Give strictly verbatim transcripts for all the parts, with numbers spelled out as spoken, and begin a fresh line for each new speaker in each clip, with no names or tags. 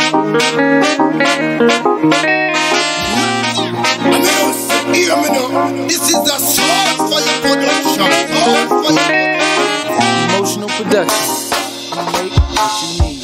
This is the SoulFyah production. SoulFyah.
Emotional production. You make what you need.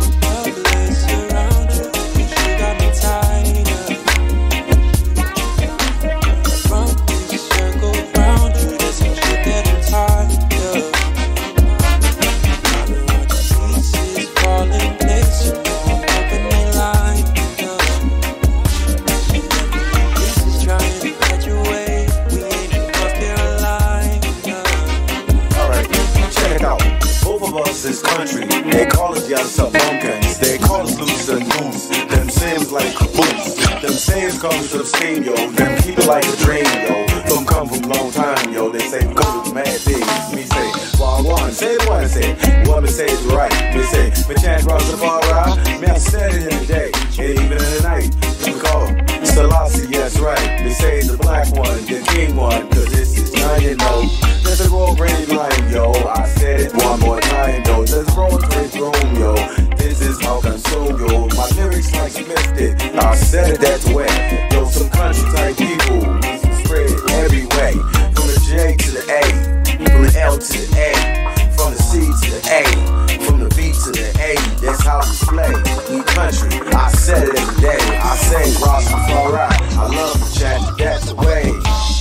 This country, they call us young sub bumpkins, they call us loose and goose. Them Sims like boots, them sayings come to the steam, yo. Them keep it like a dream, yo. Some come from long time, yo. They say we come with mad things. Me say, well, one, say one, say, what me say is right. Me say, me chant across the far out. Me I said it in the day, and even in the night. We call Selassie, yes, right. Me say the black one, the king one, cause this is none, you know. There's a roll brain line, yo. I said it one more time, yo. There's a roll brain room, yo. This is how console, yo. My lyrics like Smith did. I said it that way. Yo, some country type people spread it every way. From the J to the A, from the L to the A, from the C to the A, from the B to the A. That's how we play. We country. I said it every day. I say Rastafari. I love the chat. That's the way.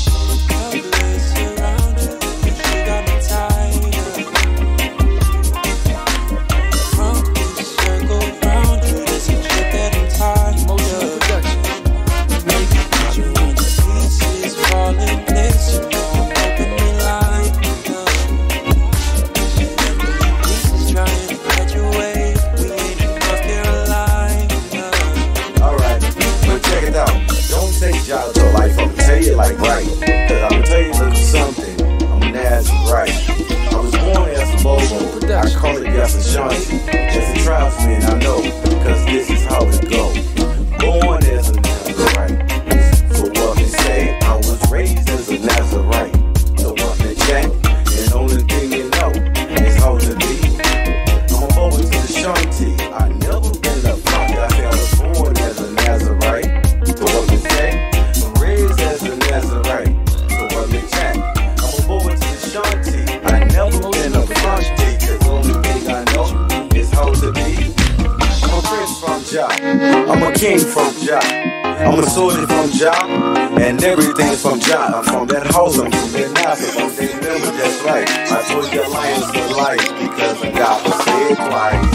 Like right, cause I'ma tell you a little something. I'm a Nazirite. I was born as a bobo. I call it yes a shanty. Just a trial for me, and I know, cause this is how it go. Born as a Nazirite. So what they say, I was raised as a Nazirite. So what they check, and the only thing you know is how to be. I'm a bobo to the shanty. I never been a fuck. I say I was born as a Nazirite. So what they say. As a Nazirite, so what me chat. I'm a boy to the shanty. I never been a fronty, cause the only thing I know is how to be. I'm a prince from Jah, I'm a king from Jah, I'm a soldier from Jah, and everything's from Jah. I'm from that house, I'm from that NASA, I'm from that member, that's right. I told you alliance for life, because I got to say it twice.